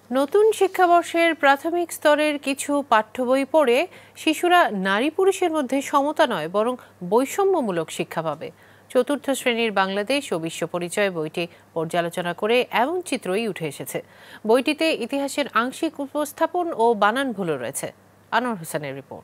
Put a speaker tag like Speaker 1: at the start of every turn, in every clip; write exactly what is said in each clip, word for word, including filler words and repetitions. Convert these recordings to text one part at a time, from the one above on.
Speaker 1: নতুন শিক্ষাবর্ষের প্রাথমিক স্তরের কিছু পাঠ্য বই পড়ে শিশুরা নারী পুরুষের মধ্যে সমতা নয় বরং বৈষম্যমূলক শিক্ষা পাবে। চতুর্থ শ্রেণীর বাংলাদেশ ও বিশ্ব পরিচয় বইটি পর্যালোচনা করে এমন চিত্রই উঠে এসেছে। বইটিতে ইতিহাসের আংশিক উপস্থাপন ও বানান ভুলও রয়েছে। আনোয়ার হোসেনের রিপোর্ট।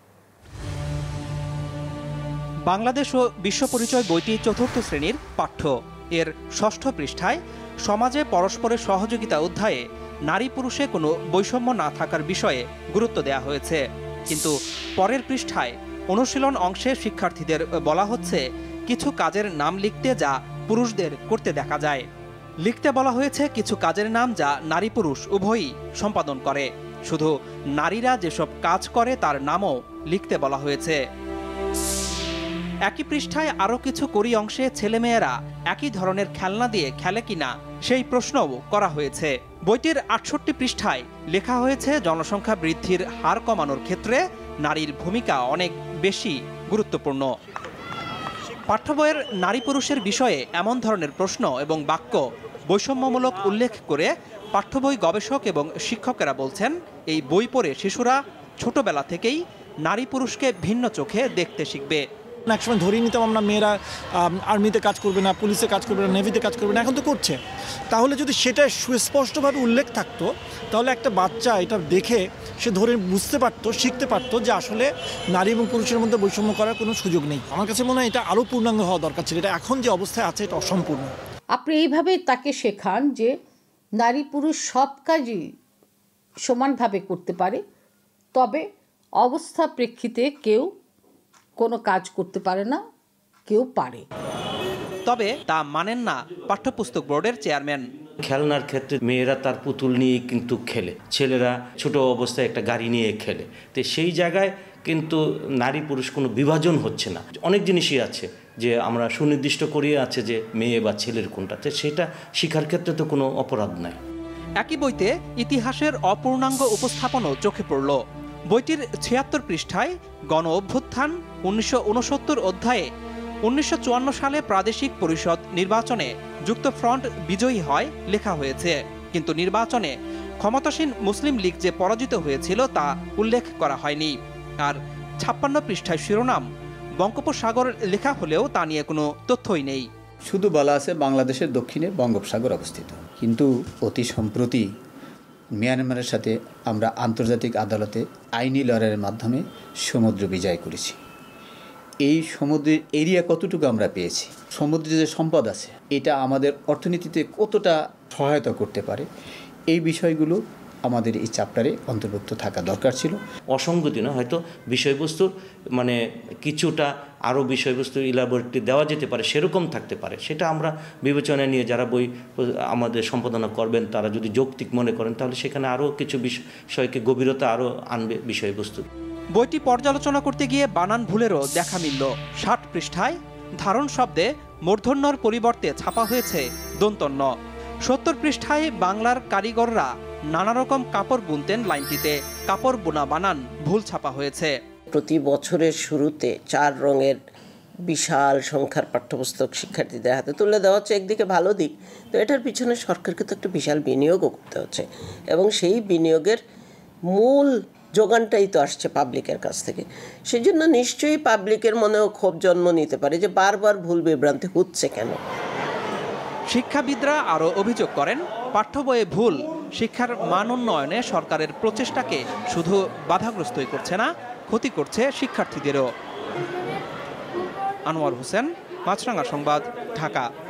Speaker 2: বাংলাদেশ ও বিশ্ব পরিচয় বইটি চতুর্থ শ্রেণীর পাঠ্য। এর ষষ্ঠ পৃষ্ঠায় সমাজে পরস্পরের সহযোগিতা অধ্যায়ে নারী পুরুষে কোনো বৈষম্য না থাকার বিষয়ে গুরুত্ব দেওয়া হয়েছে। কিন্তু পরের পৃষ্ঠায় অনুশীলন অংশে শিক্ষার্থীদের বলা হচ্ছে কিছু কাজের নাম লিখতে যা পুরুষদের করতে দেখা যায়। লিখতে বলা হয়েছে কিছু কাজের নাম যা নারী পুরুষ উভয়ই সম্পাদন করে। শুধু নারীরা যেসব কাজ করে তার নামও লিখতে বলা হয়েছে। একই পৃষ্ঠায় আরও কিছু করি অংশে ছেলেমেয়েরা একই ধরনের খেলনা দিয়ে খেলে কিনা সেই প্রশ্নও করা হয়েছে। বইটির আটষট্টি পৃষ্ঠায় লেখা হয়েছে জনসংখ্যা বৃদ্ধির হার কমানোর ক্ষেত্রে নারীর ভূমিকা অনেক বেশি গুরুত্বপূর্ণ। পাঠ্য বইয়ের নারী পুরুষের বিষয়ে এমন ধরনের প্রশ্ন এবং বাক্য বৈষম্যমূলক উল্লেখ করে পাঠ্য বই গবেষক এবং শিক্ষকেরা বলছেন এই বই পড়ে শিশুরা ছোটবেলা থেকেই নারী পুরুষকে ভিন্ন চোখে দেখতে শিখবে।
Speaker 3: একসময় ধরিয়ে নিতাম আমরা মেয়েরা আর্মিতে কাজ করবে না, পুলিশে কাজ করবে না, নেভিতে কাজ করবে না, এখন তো করছে। তাহলে যদি সেটা সুস্পষ্টভাবে উল্লেখ থাকতো তাহলে একটা বাচ্চা এটা দেখে সে ধরে বুঝতে পারতো, শিখতে পারতো যে আসলে নারী এবং পুরুষের মধ্যে বৈষম্য করার কোনো সুযোগ নেই। আমার কাছে মনে হয় এটা আরও পূর্ণাঙ্গ হওয়া দরকার ছিল। এটা এখন যে অবস্থায় আছে এটা অসম্পূর্ণ।
Speaker 4: আপনি এইভাবে তাকে শেখান যে নারী পুরুষ সব কাজই সমানভাবে করতে পারে, তবে অবস্থা প্রেক্ষিতে কেউ কোনো কাজ করতে পারে না, কেউ পারে।
Speaker 2: তবে তা মানেন না পাঠ্যপুস্তক বোর্ডের চেয়ারম্যান।
Speaker 5: খেলনার ক্ষেত্রে মেয়েরা তার পুতুল নিয়ে কিন্তু খেলে, ছেলেরা ছোট অবস্থায় একটা গাড়ি নিয়ে খেলে। তো সেই জায়গায় কিন্তু নারী পুরুষ কোনো বিভাজন হচ্ছে না। অনেক জিনিসই আছে যে আমরা সুনির্দিষ্ট করিয়ে আছে যে মেয়ে বা ছেলের কোনটা, তো সেটা শিক্ষার ক্ষেত্রে তো কোনো অপরাধ নাই।
Speaker 2: একই বইতে ইতিহাসের অপূর্ণাঙ্গ উপস্থাপনও চোখে পড়ল। বইটির ছিয়াত্তর পৃষ্ঠায় গণ অভ্যুত্থান উনিশশো উনসত্তর অধ্যায়ে উনিশশো চুয়ান্ন সালে প্রাদেশিক পরিষদ নির্বাচনে যুক্তফ্রন্ট বিজয়ী হয় লেখা হয়েছে, কিন্তু নির্বাচনে ক্ষমতাসীন মুসলিম লীগ যে পরাজিত হয়েছিল তা উল্লেখ করা হয়নি। আর ছাপ্পান্ন পৃষ্ঠায় শিরোনাম বঙ্গোপসাগর লেখা হলেও তা নিয়ে কোনো তথ্যই নেই।
Speaker 6: শুধু বলা আছে বাংলাদেশের দক্ষিণে বঙ্গোপসাগর অবস্থিত, কিন্তু অতি সম্প্রতি মিয়ানমারের সাথে আমরা আন্তর্জাতিক আদালতে আইনি লড়াইয়ের মাধ্যমে সমুদ্র বিজয় করেছি। এই সমুদ্রের এরিয়া কতটুকু আমরা পেয়েছি, সমুদ্রে যে সম্পদ আছে এটা আমাদের অর্থনীতিতে কতটা সহায়তা করতে পারে, এই বিষয়গুলো আমাদের এই চ্যাপ্টারে অন্তর্ভুক্ত থাকা দরকার ছিল।
Speaker 5: অসঙ্গতি না, হয়তো বিষয়বস্তুর মানে কিছুটা আরও বিষয়বস্তু ইলাবোরেটরি দেওয়া যেতে পারে, সেরকম থাকতে পারে। সেটা আমরা বিবেচনায় নিয়ে যারা বই আমাদের সম্পাদনা করবেন তারা যদি যৌক্তিক মনে করেন তাহলে সেখানে আরও কিছু বিষয়কে গভীরতা আরও আনবে বিষয়বস্তু।
Speaker 2: বইটি পর্যালোচনা করতে গিয়ে বানান ভুলেরও দেখা মিলল। ষাট পৃষ্ঠায় ধারণ শব্দে মূর্ধন্যর পরিবর্তে ছাপা হয়েছে দন্তন্য। সত্তর পৃষ্ঠায় বাংলার কারিগররা নানা রকম কাপড় বুনতেন লাইনটিতে কাপড় বোনা বানান ভুল ছাপা হয়েছে।
Speaker 7: প্রতি বছরের শুরুতে চার রঙের বিশাল সংখ্যার পাঠ্যপুস্তক শিক্ষার্থীদের হাতে তুলে দেওয়া হচ্ছে, একদিকে ভালো দিক। তো এটার পিছনে সরকারকে তো একটা বিশাল বিনিয়োগও করতে হচ্ছে, এবং সেই বিনিয়োগের মূল যোগানটাই তো আসছে পাবলিকের কাছ থেকে। সেই জন্য নিশ্চয়ই পাবলিকের মনেও ক্ষোভ জন্ম নিতে পারে যে বারবার ভুল বিভ্রান্তি হচ্ছে কেন।
Speaker 2: শিক্ষাবিদরা আরও অভিযোগ করেন পাঠ্য বইয়ে ভুল শিক্ষার মান উন্নয়নে সরকারের প্রচেষ্টাকে শুধু বাধাগ্রস্তই করছে না, ক্ষতি করছে শিক্ষার্থীদেরও। আনোয়ার হোসেন, মাছরাঙ্গা সংবাদ, ঢাকা।